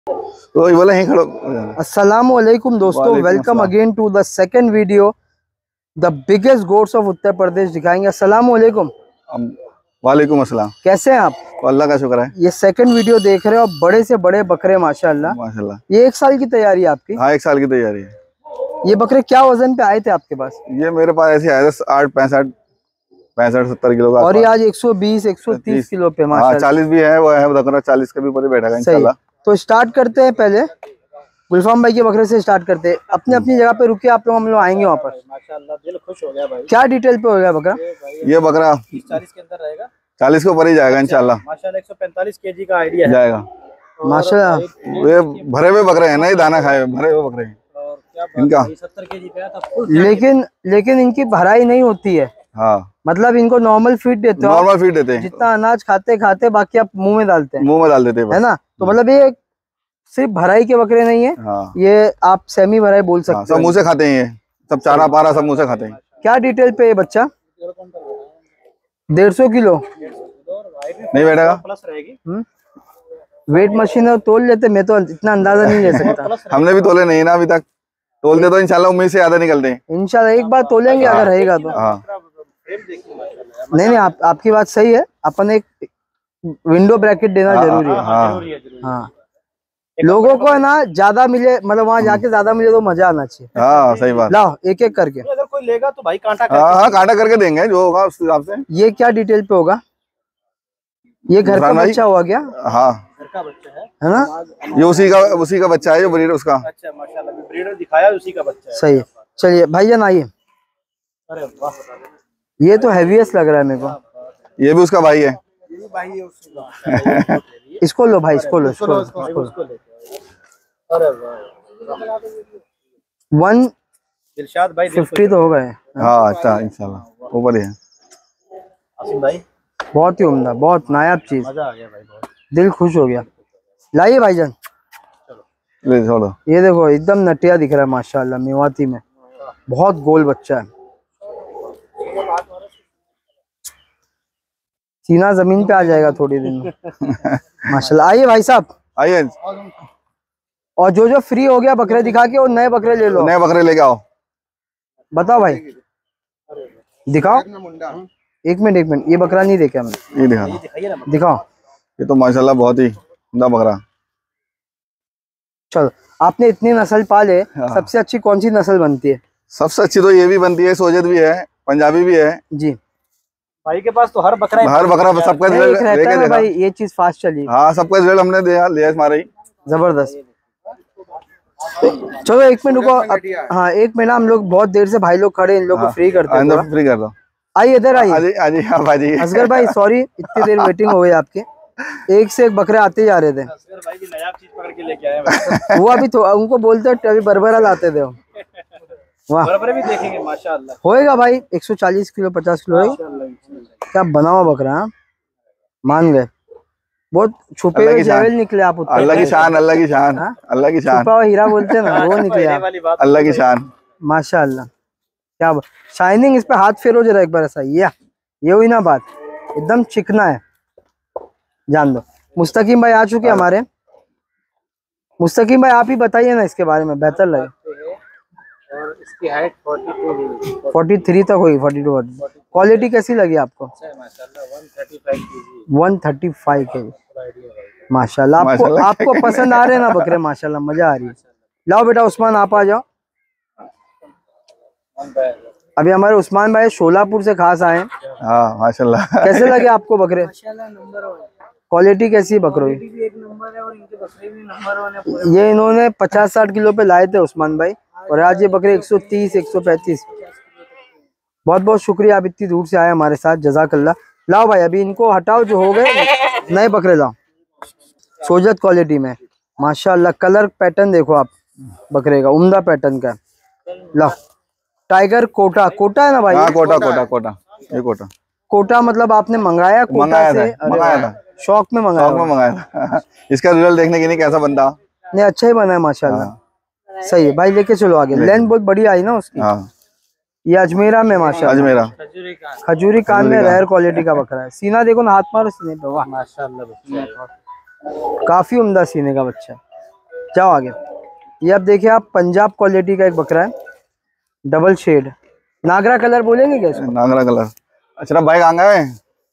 तो ये बोला यहीं खड़ो। अस्सलाम वालेकुम दोस्तों, welcome again to the second video. The biggest goats of Uttar Pradesh दिखाएंगे। अस्सलाम वालेकुम। वालेकुम अस्सलाम। कैसे हैं आप? अल्लाह का शुक्र है। ये सेकंड वीडियो देख रहे हो, बड़े से बड़े बकरे माशाल्लाह। माशाल्लाह। ये 1 साल की तैयारी है आपकी? हाँ, 1 साल की तैयारी है। ये बकरे क्या वजन पे आए थे आपके पास? ये मेरे पास ऐसे आया था 65 किलो का। और ये आज 120-130 किलो पे माशाल्लाह। 40 भी है, वो है बकरा 40 के भी ऊपर बैठा है इंशाल्लाह। तो स्टार्ट करते हैं, पहले गुलफाम भाई के बकरे से स्टार्ट करते हैं। अपनी जगह पे रुके आप लोग, हम लोग आएंगे वहाँ पर। माशाल्लाह दिल खुश हो गया भाई। क्या डिटेल पे हो गया बकरा? ये बकरा 40 के अंदर रहेगा, 40 के ऊपर ही जाएगा इंशाल्लाह। माशाल्लाह 145 केजी का आइडिया जाएगा माशाल्लाह। ये भरे हुए बकरे हैं ना, ये दाना खाए भरे हुए बकरे हैं इनका। 70 केजी पे था। लेकिन इनकी भराई नहीं होती है। हाँ, मतलब इनको नॉर्मल फीड देते हो? नॉर्मल फीड देते हैं। जितना अनाज खाते बाकी आप मुंह में डालते हैं? मुंह में डाल देते हैं, है ना। तो मतलब ये सिर्फ भराई के बकरे नहीं है। हाँ। ये आप सेमी भराई बोल सकते हैं। सब मुंह से खाते हैं, ये सब चारा पारा सब मुंह से खाते हैं। क्या डिटेल पे ये बच्चा? 150 किलो नहीं बैठेगा। प्लस रहेगी। वेट मशीन है, तोल लेते। मैं तो इतना अंदाजा नहीं ले सकता। हमने भी तोले नहीं ना अभी तक। तोलते तो इंशाल्लाह उम्मीद से ज्यादा निकलते हैं। इंशाल्लाह एक बार तोलेंगे अगर रहेगा तो। हाँ। नहीं, आपकी बात सही है। अपन एक विंडो ब्रैकेट देना जरूरी है। हाँ, लोगों को है ना ज्यादा मिले, मतलब वहाँ जाके ज्यादा मिले तो मजा आना चाहिए। हाँ, सही बात। लाओ एक एक करके। अगर कोई लेगा तो भाई कांटा हाँ, कांटा करके देंगे जो होगा उस हिसाब से। ये क्या डिटेल पे होगा? ये घर का बच्चा हुआ क्या? हाँ, घर का बच्चा है ना। ये उसी का बच्चा है जो ब्रीडर उसका। अच्छा माशाल्लाह, ब्रीडर दिखाया उसी का बच्चा है। सही है। चलिए भाईजान आइए। अरे वाह, ये तो हैवीएस्ट लग रहा है मेरे को। ये भी उसका भाई है। इसको लो भाई, इसको लो। अरे वाह, 150 भाई तो हो गए। हाँ, अच्छा इंशाल्लाह ऊपर ही है। आसिम भाई बहुत ही उम्दा, बहुत नायाब चीज। मजा आ गया भाई, बहुत दिल खुश हो गया। लाइए भाईजान। ले छोड़ो। ये देखो एकदम नटिया दिख रहा है माशाल्लाह, मेवाती में। बहुत गोल बच्चा है। सीना जमीन पे आ जाएगा थोड़ी दिन में। माशाल्लाह। आइए भाई साहब, आइए। और जो फ्री हो गया बकरे दिखा के, और नए बकरे ले लो। नए बकरे लेके आओ। बताओ भाई, दिखाओ। एक मिनट, ये बकरा नहीं देखा मैंने। ये दिखा दिखाओ। ये तो माशाल्लाह बहुत ही उम्दा बकरा। चलो, आपने इतनी नस्ल पाले, हाँ। सबसे अच्छी कौन सी नस्ल बनती है? सबसे अच्छी तो ये भी बनती है, सोजत भी है, पंजाबी भी है जी। भाई के पास तो हर बकरा सबका रहता है भाई, ये चीज फास्ट चली। हाँ, सबका रिजल्ट हमने लिया हमारा ही। जबरदस्त। चलो 1 मिनट रुको। हाँ 1 मिनट, हम लोग बहुत देर से भाई लोग खड़े, इन लोग को फ्री करते हैं। फ्री कर दो। आइए इधर आइए। असगर भाई सॉरी, इतनी देर वेटिंग हो गई आपके। एक से एक बकरे आते जा रहे थे। भाई की नया चीज पकड़ के लेके आए। वो अभी तो उनको बोलते अभी बरबरा लाते थे। वाह, बरबरे भी देखेंगे माशाल्लाह। होएगा भाई 140 किलो 50 किलो क्या बना हुआ बकरा। मान गए, बहुत छुपे हुए जेवल निकले आप। अल्लाह की शान, अल्लाह की शान, अल्लाह की शान। छुपा हुआ हीरा बोलते हैं ना, वो निकले आप। अल्लाह की शान माशाल्लाह। क्या शाइनिंग। इस पे हाथ फेरो जरा एक बार ऐसा। ये हुई ना बात, एकदम चिकना है। जान दो। मुस्तकीम भाई आ चुके हमारे। मुस्तकीम भाई आप ही बताइए ना इसके बारे में, बेहतर लगे। और इसकी हाइट 43 तक होगी, 42। क्वालिटी कैसी लगी आपको? माशाल्लाह 135 केजी। माशाल्लाह। आपको पसंद आ रहे हैं ना बकरे? माशाल्लाह मजा आ रही है। लाओ बेटा उस्मान, आप आ जाओ। अभी हमारे उस्मान भाई शोलापुर से खास आए। हाँ माशाल्लाह। कैसे लगे आपको बकरे? क्वालिटी कैसी है बकरों की? ये इन्होंने 50-60 किलो पे लाए थे उस्मान भाई, और आज ये बकरे 130-135। बहुत बहुत शुक्रिया, आप इतनी दूर से आए हमारे साथ, जजाकल्ला। लाओ भाई अभी इनको हटाओ, जो हो गए नए बकरे लाओ सोजत क्वालिटी में। माशाल्लाह कलर पैटर्न देखो आप बकरे का, उम्दा पैटर्न का। लाओ टाइगर कोटा है ना भाई? हाँ, कोटा। कोटा मतलब आपने मंगाया था। शौक में मंगाया था। इसका रिजल्ट देखने के लिए कैसा बनता। नहीं, अच्छा ही बना है माशाल्लाह। सही है भाई, लेके चलो आगे। लेंथ बहुत बढ़िया आई ना उसकी। हाँ। ये अजमेरा में माशाल्लाह, अजमेरा खजूरी कान में रेयर क्वालिटी का बकरा है। सीना देखो ना, हाथ मारो सीने पे। वाह माशाल्लाह, काफी उम्दा सीने का बच्चा। जाओ आगे। ये अब देखिए आप, पंजाब क्वालिटी का एक बकरा है, डबल शेड, नागरा कलर बोलेंगे क्या इसको? नागरा कलर। अच्छा भाई कहाँ गए?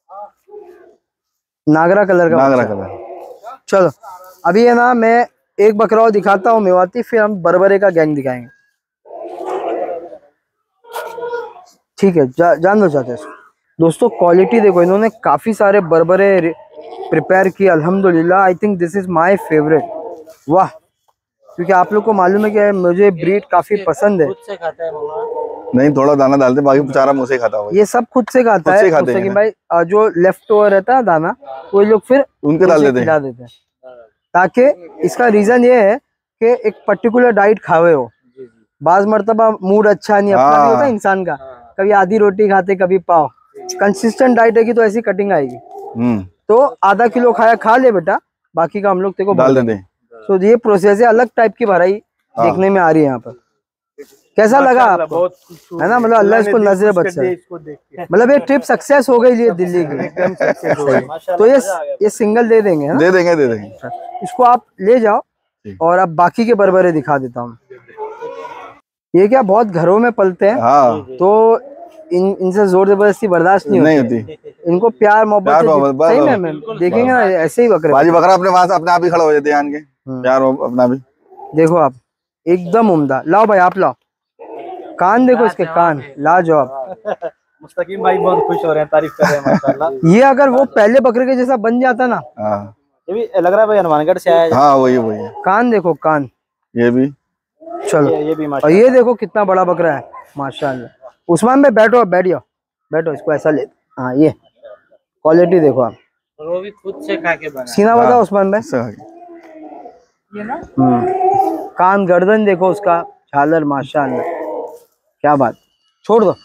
नागरा कलर का नागरा बच्चा। कलर। चलो अभी है ना, मैं एक बकरा और दिखाता हूँ मेवाती, फिर हम बरबरे का गैंग दिखाएंगे। ठीक है, जान दो चाहते हैं दोस्तों। क्वालिटी देखो, इन्होंने काफी सारे बरबरे प्रिपेयर किए अल्हम्दुलिल्लाह। I think this is my favourite. वाह, क्योंकि आप लोग को मालूम है कि मुझे ब्रीड काफी पसंद है। खुद से खाता है मामा। नहीं, थोड़ा दाना डालते, बाकी चारा मुँह से ही खाता हुआ। ये सब खुद से खाता खुद से है खाते हैं मुस्तकीम भाई। जो लेफ्ट ओवर रहता है दाना, वो लोग फिर उनके डाल देते खिला हैं। देते हैं, ताकि इसका रीजन ये है कि एक पर्टिकुलर डाइट खावे हो। बाज मर्तबा मूड अच्छा नहीं, अपना भी होता है इंसान का, कभी आधी रोटी खाते कभी पाव। कंसिस्टेंट डाइट है कि तो ऐसी कटिंग आएगी। तो आधा किलो खाया खा ले बेटा, बाकी का हम लोग तेरे को डाल देते हैं। तो ये प्रोसेस है, अलग टाइप की भराई देखने में आ रही है यहाँ पर। कैसा लगा आपको? है ना, मतलब अल्लाह इसको नजर बचा, मतलब ये ट्रिप सक्सेस हो गई ये दिल्ली की। तो ये सिंगल दे देंगे, है ना? दे देंगे, दे देंगे। इसको आप ले जाओ, और अब बाकी के बरबरे दिखा देता हूँ। ये क्या बहुत घरों में पलते हैं, हाँ, तो इनसे जोर जबरदस्ती बर्दाश्त नहीं होती। इनको प्यार मोहब्बत से सही में मैम देखेंगे ना, ऐसे ही बकरे। बाजी बकरा अपने वहां से अपने आप ही खड़ा हो जाते हैं आन के, प्यार अपना भी। देखो आप, एकदम उम्दा। लाओ भाई आप लाओ, कान देखो इसके, कान लाजवाब। मुस्तकीम भाई बहुत खुश हो रहे हैं, तारीफ कर रहे हैं माशाल्लाह। ये अगर वो पहले बकरे के जैसा बन जाता ना। हाँ, ये भी लग रहा है भाई हनुमानगढ़ से आया है। हाँ वही वही है। कान देखो, कान। ये भी। चलो, ये भी और ये देखो कितना बड़ा बकरा है माशाल्लाह। उस्मान भाई बैठो, बैठ जाओ, बैठो, इसको ऐसा ले। हाँ, ये क्वालिटी देखो आप, वो भी खुद से खा के बना। सीना बताओ उस्मान भाई। ये ना कान, गर्दन देखो उसका, झालर माशाल्लाह, क्या बात। छोड़ दो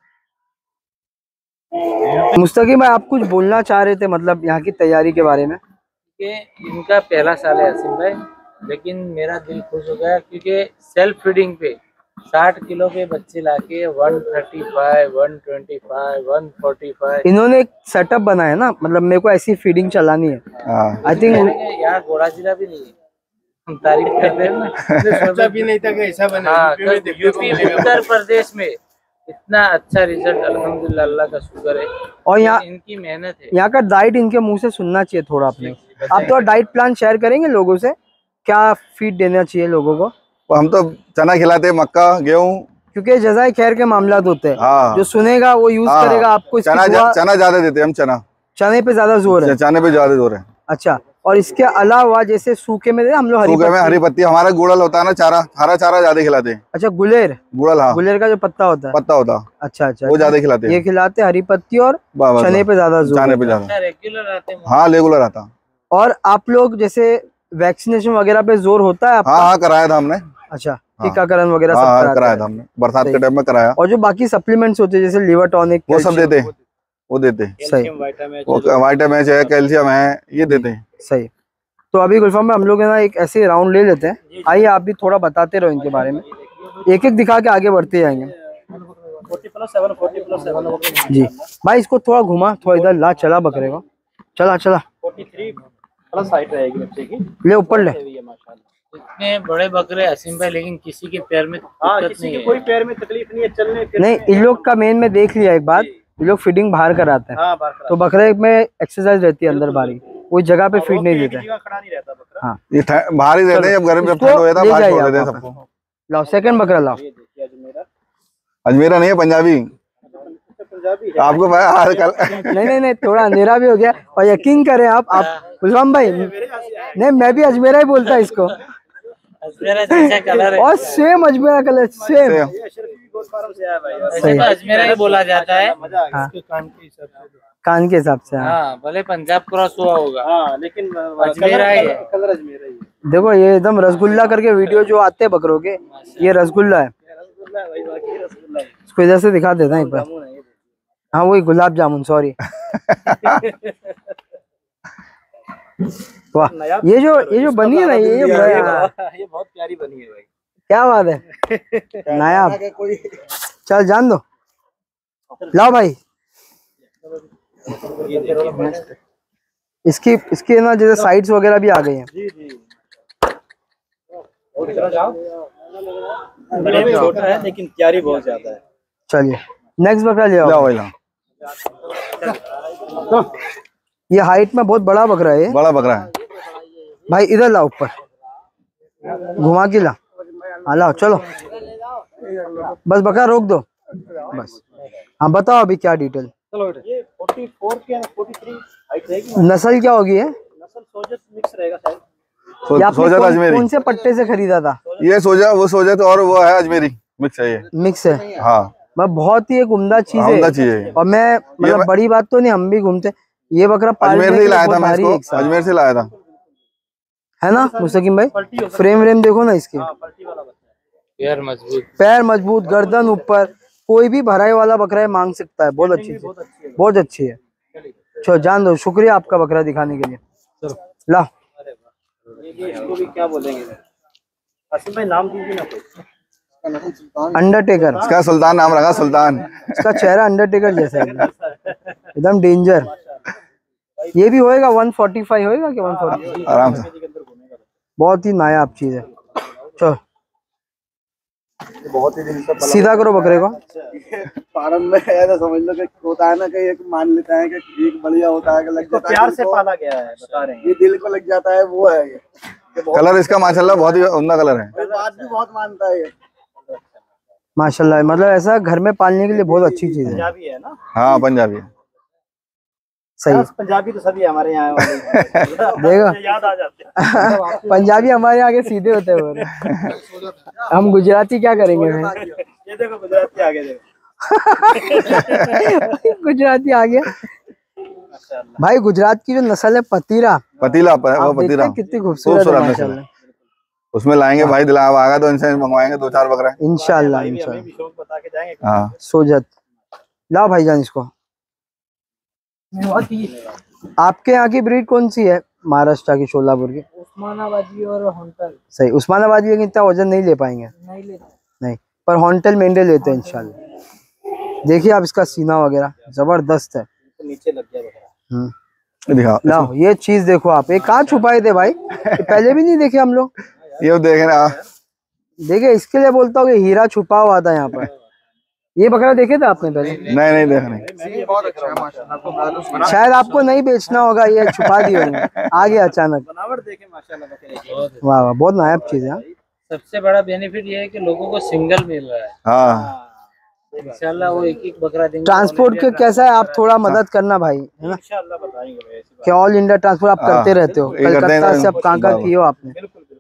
मुस्तकीम भाई, आप कुछ बोलना चाह रहे थे, मतलब यहाँ की तैयारी के बारे में? कि इनका पहला साल है असीम भाई, लेकिन मेरा दिल खुश हो गया क्योंकि सेल्फ फीडिंग पे 60 किलो के बच्चे लाके 135, 125, 145। इन्होंने एक सेटअप बनाया ना, मतलब मेरे को ऐसी फीडिंग चलानी है। आई थिंक यहाँ घोड़ा जिला भी नहीं है, हम तारीफ करते हैं ना। सोचा भी नहीं था कि ऐसा बना। हाँ, यूपी उत्तर प्रदेश में इतना अच्छा रिजल्ट, अल्हम्दुलिल्लाह, अल्लाह का शुक्र है। और यहाँ इनकी मेहनत है। यहाँ का डाइट इनके मुंह से सुनना चाहिए थोड़ा अपने। आप तो डाइट प्लान शेयर करेंगे लोगों से, क्या फीड देना चाहिए लोगों को? हम तो चना खिलाते हैं, मक्का, गेहूं, क्योंकि जज़ाए खैर के मामला होते हैं। हाँ। जो सुनेगा वो यूज करेगा। आपको इसकी चना ज्यादा देते हैं हम, चने पे ज्यादा जोर है। चने पे ज्यादा जोर है। अच्छा, और इसके अलावा जैसे सूखे में हम लोग हरी पत्ती, हमारा गुड़ल होता है ना, चारा, हरा चारा ज्यादा खिलाते हैं। अच्छा, गुलेर, गुड़ल, हाँ, गुलेर का जो पत्ता होता है, पत्ता होता। अच्छा अच्छा, वो ज्यादा खिलाते हैं। ये खिलाते हरी पत्ती और चने पे ज्यादा जोर, चने पे ज्यादा रेगुलर आते हैं। हाँ, रेगुलर आता। और आप लोग जैसे वैक्सीनेशन वगैरह पे जोर होता है आपका? हाँ, कराया था हमने। अच्छा, टीकाकरण वगैरह सब कराया था हमने, बरसात के टाइम में कराया। और जो बाकी सप्लीमेंट्स होते हैं जैसे लिवर टॉनिक, वो सब देते हैं, वो देते हैं। सही, विटामिन है, कैल्शियम है, ये देते हैं। सही। तो अभी गुलफाम में हम लोग है ना एक ऐसे राउंड ले लेते हैं। आइए आप भी थोड़ा बताते रहो इनके बारे में, एक एक दिखा के आगे बढ़ते जाएंगे। 40+7, 40+7 जी भाई, इसको थोड़ा घुमा, थोड़ा इधर ला, चला बकरे को, चला चला, 43+ हाइट रहेगी बच्चे की। ले ऊपर ले। इतने बड़े बकरे असीम भाई, लेकिन किसी के पैर में दिक्कत नहीं है। कोई पैर में तकलीफ नहीं है, चलने फिरने नहीं, इन लोग का मेन में देख लिया एक बात, ये लोग फीडिंग बाहर कराते हैं। तो बकरे में एक्सरसाइज रहती है अंदर बारी, कोई जगह पे फीड नहीं देता है। खड़ा नहीं रहता बकरा। हाँ, ये बाहर ही रहते हैं, जब घर में ठंड हो जाता है बाहर छोड़ देते हैं सबको। लाओ सेकंड बकरा लाओ। अजमेरा नहीं है, पंजाबी। आपको नहीं नहीं, थोड़ा अंधेरा भी हो गया। और यकीन करें आप गुलफाम भाई, नहीं मैं भी अजमेरा ही बोलता इसको, अजमेरा जैसा कलर है और same Ajmera colour, same. Ajmera ही बोला जाता है। हाँ, कान के हिसाब से। हाँ, भले पंजाब क्रॉस हुआ होगा, लेकिन अजमेरा ही है, कलर अजमेरा ही है। देखो ये एकदम रसगुल्ला करके वीडियो जो आते हैं बकरों के, ये रसगुल्ला है। इसको इधर से दिखा देता है एक बार। हाँ, वही गुलाब जामुन, सॉरी। वाह, ये जो बनी है ना, ये बहुत प्यारी बनी है भाई, क्या बात है, नायाब। चल जान दो, लाओ भाई। इसकी ना जैसे साइड्स वगैरह भी आ गई हैं। छोटा है लेकिन तैयारी बहुत ज्यादा है। चलिए नेक्स्ट बकरा ले आओ। लाओ भाई लाओ। ये हाइट में बहुत बड़ा बकरा है ये। बड़ा बकरा है। भाई इधर लाओ, ऊपर घुमा के ला। हाँ लाओ चलो, बस बकरा रोक दो बस। हाँ बताओ अभी क्या डिटेल। ये 44 के 43 हाइट रहेगी। नस्ल क्या होगी है? नस्ल सोजत मिक्स रहेगा शायद। ये आपने सोजत अजमेरी। कौन से पट्टे से खरीदा था? ये सोजा, वो सोजत और वो है अजमेरी मिक्स है ये। मिक्स है। हाँ मैं बहुत ही एक उम्दा चीज हाँ, उम्दा है। चीज है। और मैं मतलब बड़ी बात तो नहीं, हम भी घूमते। ये बकरा अजमेर से ही लाया था बहुत मैं भारी है एक इसको, साथ। अजमेर से लाया था। है ना मुस्तकीम भाई? फ्रेम व्रेम देखो ना इसके, पैर मजबूत, पैर मजबूत, गर्दन ऊपर, कोई भी भराई वाला बकरा है मांग सकता है। बहुत अच्छी चीज, बहुत अच्छी है। चलो जान दो, शुक्रिया आपका बकरा दिखाने के लिए। ला इसको भी क्या बोलेंगे आसिम भाई, नाम दीजिए ना कोई। अंडरटेकर, इसका सुल्तान नाम रखा, सुल्तान। इसका चेहरा अंडरटेकर जैसा है एकदम डेंजर। ये भी होएगा 145 होएगा कि 140? आराम से। बहुत ही नायाब चीज है। चलो बहुत ही दिन से सीधा करो बकरे को। फार्म में ऐसा समझ लो कि होता है ना, कि एक मान लेता है कि एक बढ़िया होता है कि लग जाता है, प्यार से पाला गया है, बता रहे हैं। ये दिल को लग जाता है, वो है ये। कलर इसका माशाल्लाह बहुत ही उम्दा कलर है। बात भी बहुत मानता है ये। माशाल्लाह, मतलब ऐसा घर में पालने के लिए बहुत अच्छी चीज है। पंजाबी है ना? हाँ पंजाबी है। सही पंजाबी तो सभी हमारे यहाँ वाले देखो याद आ जाते हैं। पंजाबी हमारे आगे सीधे होते हैं। हम गुजराती क्या करेंगे भाई? ये देखो गुजराती आगे देखो। गुजराती आ गया भाई। गुजरात की जो नस्ल है पतीरा, पतीला वो आप देखते पतीला हैं कितनी खूबसूरत है खूबसूरत नस्ल माशाल्लाह। है। उसमें लाएंगे भाई, दिलाव आगा तो इनसे मंगवाएंगे 2-4 बकरा। इंशाल्लाह हमें इंशाल्लाह। भी शौक बता के जाएंगे। हाँ सोजत लाओ भाईजान इसको। आपके यहाँ की ब्रीड कौन सी है? महाराष्ट्र की, शोलापुर की? उस्मानाबादी और हॉन्टल। सही, उस्मानाबादी लेकिन इतना वजन नहीं ले पाएंगे। नहीं लेते। नहीं, पर हॉन्टल मेंढे लेते हैं इंशाल्लाह। देखिए आप इसका सीना वगैरह जबरदस्त है। तो नीचे लग गया बकरा। दिखाओ। लाओ ये चीज देखो आप, ये कहाँ छुपाए थे भाई? ये पहले भी नहीं देखे हम लोग। ये देखे ना, देखे, इसके लिए बोलता हूँ कि हीरा छुपा हुआ था यहाँ पर। ये बकरा देखे थे आपने पहले? नहीं देखा नहीं। शायद आपको नहीं बेचना होगा, ये छुपा दिए होंगे, आ गया अचानक। बनावट देखे माशाल्लाह बकरे की। वाह वाह, बहुत नायाब चीज है। सबसे बड़ा बेनिफिट ये है कि लोगों को सिंगल मिल रहा है। हाँ इंशाल्लाह वो एक बकरा देंगे। ट्रांसपोर्ट के कैसा है, आप थोड़ा मदद करना भाई, है ना? इंशाल्लाह बताएंगे भाई, ऐसी बात कि ऑल इंडिया ट्रांसपोर्ट आप करते रहते हो। ये करते हैं कलकत्ता ना। से अब कहाँ किए हो आपने? बिल्कुल बिल्कुल।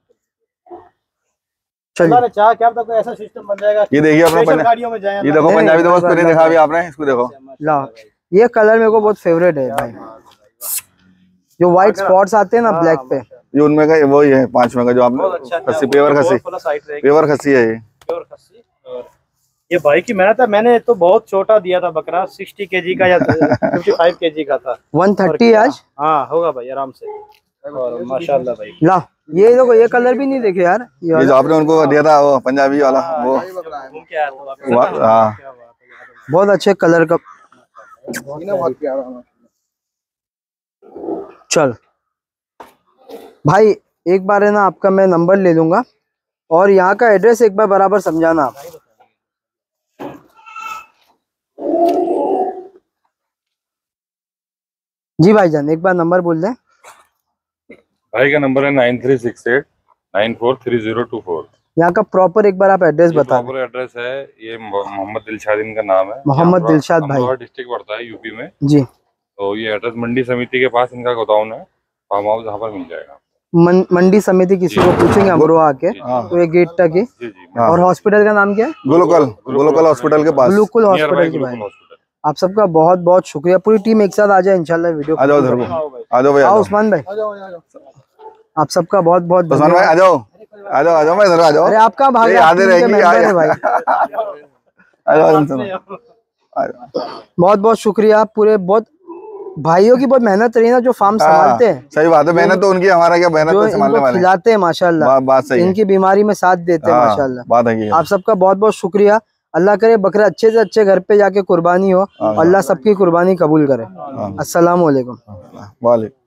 चलिए अल्लाह ने चाहा क्या पता कोई ऐसा सिस्टम बन जाएगा। ये देखिए अपना स्पेशल पंजाबी, गाड़ियों में जाए। ये देखो नहीं, पंजाबी नहीं, दोस्त को नहीं दिखा अभी आपने, इसको देखो। लाओ, ये कलर मेरे को बहुत फेवरेट है भाई। जो व्हाइट स्पॉट्स आते हैं ना ब्लैक पे, ये उनमें का वही है 5 में का जो आपने खस्सी, पेवर खस्सी, पेवर खस्सी है ये। प्योर खस्सी। और ये भाई की मेहनत है। मैंने तो बहुत छोटा दिया था बकरा, 60 केजी का या 55 केजी का था। 130 आज। हाँ होगा भाई आराम से। और माशाल्लाह भाई। लाओ ये देखो, ये कलर भी नहीं देखे यार। ये जो आपने उनको दिया था वो पंजाबी वाला, वो घूम के आया था वापस। हाँ क्या बात है। बहुत अच्छे कलर का। बहुत प्यारा। चल भाई, एक बार है ना आपका मैं नंबर ले लूंगा और यहाँ का एड्रेस एक बार बराबर समझाना आप। जी भाईजान एक बार नंबर बोल दें। भाई का नंबर है 9368943024। यहाँ का प्रॉपर एक बार आप एड्रेस बता दें। प्रॉपर एड्रेस है, ये मोहम्मद दिलशाद इनका नाम है। मोहम्मद दिलशाद भाई। डिस्ट्रिक्ट पड़ता है यूपी में। जी, तो ये एड्रेस मंडी समिति के पास इनका गोदाउन है, फार्म हाउस, यहाँ पर मिल जाएगा। मंडी समिति किसी को पूछेंगे अमरोहा आके तो ये गेट तक ही। जी जी। और हॉस्पिटल का नाम क्या है? गुलकल हॉस्पिटल के पास। गुलकुल नियर हॉस्पिटल बाय की भाई। गुरुकुल हॉस्पिटल। आप सबका बहुत बहुत शुक्रिया। पूरी टीम एक साथ आ जाए इंशाल्लाह वीडियो। आ जाओ उधर को, आ जाओ भाई, आ आओ जाओ उस्मान भाई, आप सबका बहुत बहुत उस्मान भाई, आ जाओ आ जाओ, आ जाओ, मैं इधर आ जाओ। अरे आपका भाग, ये आप यादें टीम के रहेंगी, मेंबर है भाई। आ जाओ तुम सब। बहुत बहुत शुक्रिया। पूरे बहुत भाइयों की बहुत मेहनत रही ना, जो फार्म संभालते हैं। सही बात है, मेहनत तो उनकी, हमारा क्या, मेहनत जो तो संभालने इनको वाले हैं। खिलाते हैं माशाल्लाह, बात सही है। इनकी बीमारी में साथ देते हैं हाँ, माशाल्लाह। बात है ये। आप सबका बहुत बहुत शुक्रिया। अल्लाह करे बकरा अच्छे से अच्छे घर पे जाके कुर्बानी हो, अल्लाह सबकी कुर्बानी कबूल करे। अस्सलाम वालेकुम। वालेकुम।